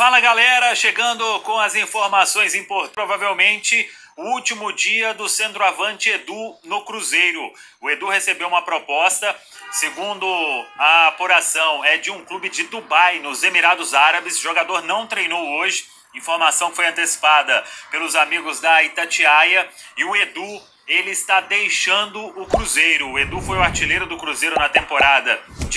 Fala galera, chegando com as informações importantes. Provavelmente o último dia do centroavante Edu no Cruzeiro. O Edu recebeu uma proposta, segundo a apuração, é de um clube de Dubai, nos Emirados Árabes. O jogador não treinou hoje, informação que foi antecipada pelos amigos da Itatiaia. E o Edu, ele está deixando o Cruzeiro. O Edu foi o artilheiro do Cruzeiro na temporada de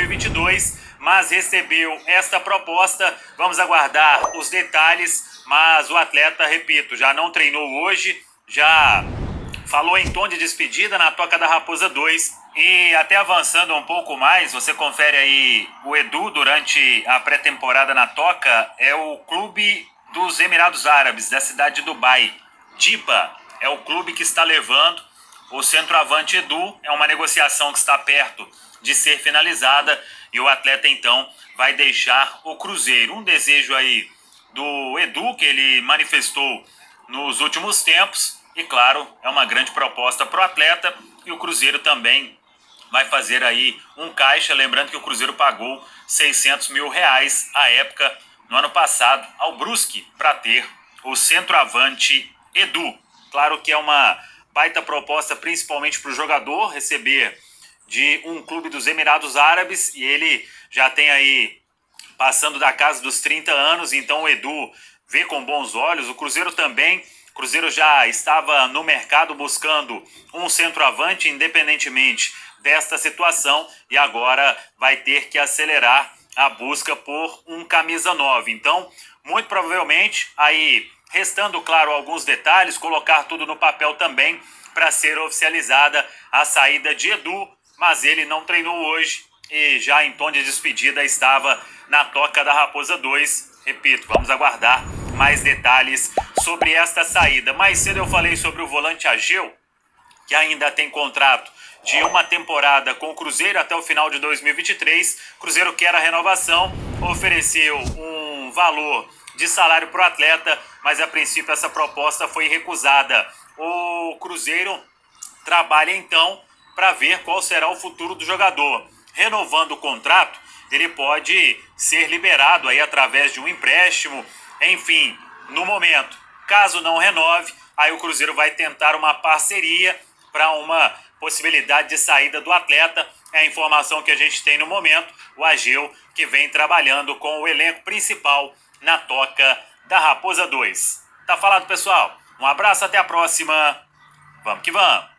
2022, mas recebeu esta proposta. Vamos aguardar os detalhes, mas o atleta, repito, já não treinou hoje, já falou em tom de despedida na Toca da Raposa 2. E até avançando um pouco mais, você confere aí o Edu durante a pré-temporada na Toca, é o clube dos Emirados Árabes, da cidade de Dubai. DIBA é o clube que está levando o centroavante Edu. É uma negociação que está perto de ser finalizada e o atleta então vai deixar o Cruzeiro. Um desejo aí do Edu que ele manifestou nos últimos tempos e claro, é uma grande proposta para o atleta e o Cruzeiro também vai fazer aí um caixa, lembrando que o Cruzeiro pagou 600 mil reais à época, no ano passado, ao Brusque, para ter o centroavante Edu. Claro que é uma baita proposta, principalmente para o jogador, receber de um clube dos Emirados Árabes, e ele já tem aí, passando da casa dos 30 anos, então o Edu vê com bons olhos, o Cruzeiro também. O Cruzeiro já estava no mercado buscando um centroavante, independentemente desta situação, e agora vai ter que acelerar a busca por um camisa 9. Então, muito provavelmente, aí restando, claro, alguns detalhes, colocar tudo no papel também para ser oficializada a saída de Edu, mas ele não treinou hoje e já em tom de despedida estava na Toca da Raposa 2. Repito, vamos aguardar mais detalhes sobre esta saída. Mais cedo eu falei sobre o volante Ageu, que ainda tem contrato de uma temporada com o Cruzeiro até o final de 2023. O Cruzeiro quer a renovação, ofereceu um valor de salário para o atleta, mas a princípio essa proposta foi recusada. O Cruzeiro trabalha então para ver qual será o futuro do jogador. Renovando o contrato, ele pode ser liberado aí através de um empréstimo, enfim, no momento. Caso não renove, aí o Cruzeiro vai tentar uma parceria para uma possibilidade de saída do atleta. É a informação que a gente tem no momento. O Ageu, que vem trabalhando com o elenco principal na Toca da Raposa 2. Tá falado, pessoal? Um abraço, até a próxima. Vamos que vamos!